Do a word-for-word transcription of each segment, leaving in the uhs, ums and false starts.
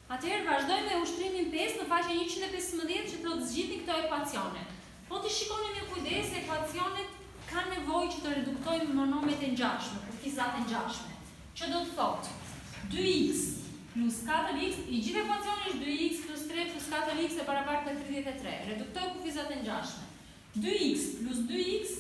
Atëherë vazhdojmë me ushtrimin pesë në faqen njëqind e pesëmbëdhjetë që thotë zgjidhni këto ekuacione. Po të shikoni me kujdes, ekuacionet kanë nevojë që të reduktojmë monomet e ngjashme, kufizat e ngjashme. Që do të thotë dy x plus katër x, i gjithë ekuacioni është dy x plus tre plus katër x e barabartë me tridhjetë e tre. Reduktoj kufizat e ngjashme. dy x plus dy x,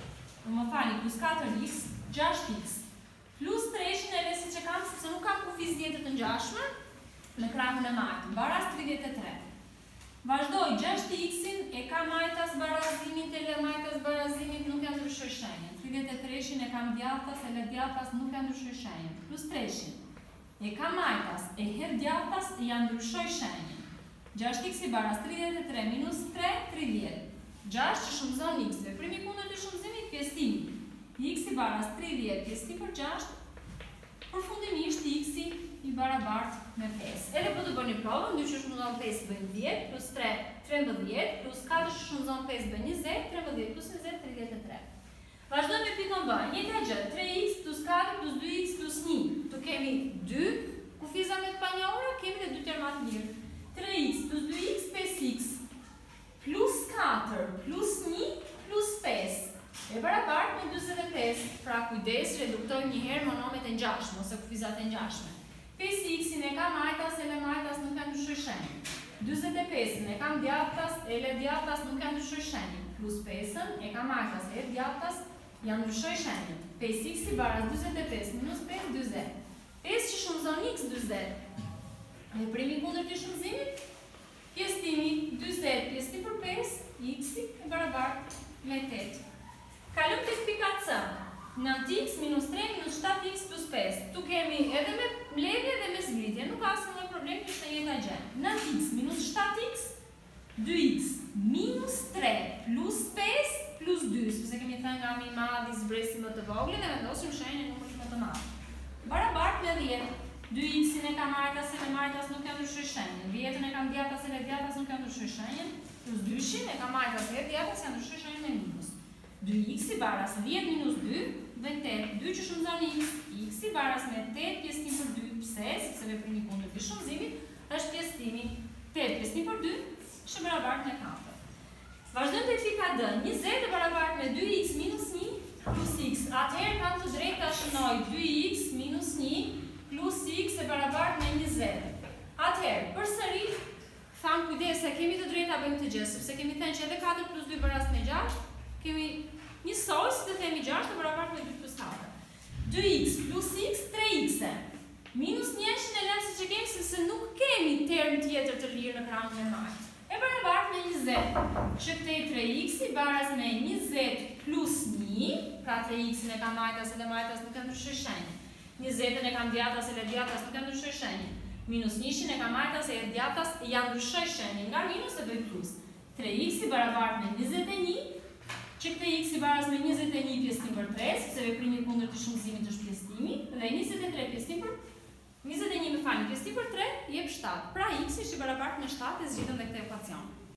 më falni, plus katër x, gjashtë x. Plus treshin edhe siç e kam sepse nuk kam kufiz tjetër të ngjashme në krahun e majtë, baraz tridhjetë e tre. Vazhdoj, gjashtë x-in e kam majtas barazimin, të le majtas barazimit nuk janë ndryshoj shenjen. tridhjetë e treshin e kam djathtas, e le djathtas nuk janë ndryshoj shenjen. Plus treshin e kam majtas, e her djathtas e janë ndryshoj shenjen. gjashtë x i baraz tridhjetë e tre minus tre, tridhjetë. gjashtë që shumëzon x, veprimi kundër të shumëzimit, pjesëtimi. X i baraz tridhjetë, pjesëtim për gjashtë, përfundimisht x i barabartë me pesë. Edhe po të bëni provën, dy që shumëzon pesë bën dhjetë, plus tre, trembëdhjetë, plus katër që shumëzon pesë bën njëzet, trembëdhjetë plus njëzet, tridhjetë e tre. Vazhdojmë me pikën B, njëjta gjë, tre x plus katër plus dy x plus një. Tu kemi dy kufiza me të panjohura, kemi dhe dy termat mirë. tre x plus dy x, pesë x, plus katër plus një plus pesë. E barabartë me njëzet e pesë. Pra kujdes, reduktojmë njëherë monomet e ngjashme ose kufizat e ngjashme. pesë x-in e kam majtas, e le majtas nuk janë ndryshoj shenjën. njëzet e pesën e kam djathtas, e le djathtas nuk janë ndryshoj shenjën. Plus pesën e kam majtas, e djathtas janë ndryshoj shenjën. pesë x i baraz njëzet e pesë minus pesë, njëzet. pesë që shumëzon x, njëzet. Veprimi kundër të shumëzimit, pjesëtimi, njëzet, pjesëtim për pesë, x-i e barabartë me tetë. Kalëm të pika C. nëntë x minus tre minus shtatë x plus pesë. Tu kemi edhe me mbledhje dhe me zgjidhje. Nuk ka asnjë problem, është e njëjta gjë. nëntë x minus shtatë x, dy x minus tre plus pesë plus dy. Sepse kemi thënë nga më i madh i zbresi më të vogël dhe vendosim shenjën e numrit më të madh. Barabartë me dhjetë. dy x-in e kam majtas, e le majtas nuk janë ndryshoj shenjën. dhjetën e kam djathtas, e le djathtas nuk janë ndryshoj shenjën. Plus dyshin e kam majtas, e le djathtas janë ndryshoj shenjën me minus. dy x i baraz dhjetë minus dy, dhe tetë, dy që shumëzon x, x i baraz me tetë pjesëtim për dy, pse, sepse veprimi kundër të shumëzimit, është pjesëtimi tetë pjesëtim për dy, që barabartë me katër. Vazhdojmë te pika D, njëzet e barabartë me dy x minus një plus x. Atëherë kam të drejtë ta shënoj dy x minus një plus x e barabartë me njëzet. Atëherë, përsëri, tham kujdes se kemi të drejtë ta bëjmë të gjë, sepse kemi thënë që edhe katër plus dy baraz me gjashtë, kemi njësoj, si të themi gjashtë, e barabartë me dy plus katër. dy x plus x, tre x. Minus njëshin e lëmë si që kemi, sepse nuk kemi term tjetër të lirë në krahun e majtë. E barabartë me njëzet. Që këtej tre x i baraz me njëzet plus një, pra tre x-in e kam majtas, e le majtas nuk e ndryshoj shenjën. njëzetën e kam djathtas, e le djathtas nuk e ndryshoj shenjën. Minus njëshin e kam majtas, e le djathtas ja ndryshoj shenjën. Nga minus e bëj plus. tre x i barabartë me njëzet e një, që këte x i baraz me njëzet e një pjesëtim për tre, sepse veprimi kundër të shumëzimit është pjesëtimi, dhe njëzet e tre pjesëtim për njëzet e një me falni pjesëtim për tre, jep shtatë. Pra x ishte barabartë me shtatë e zgjidhëm dhe këtë ekuacion.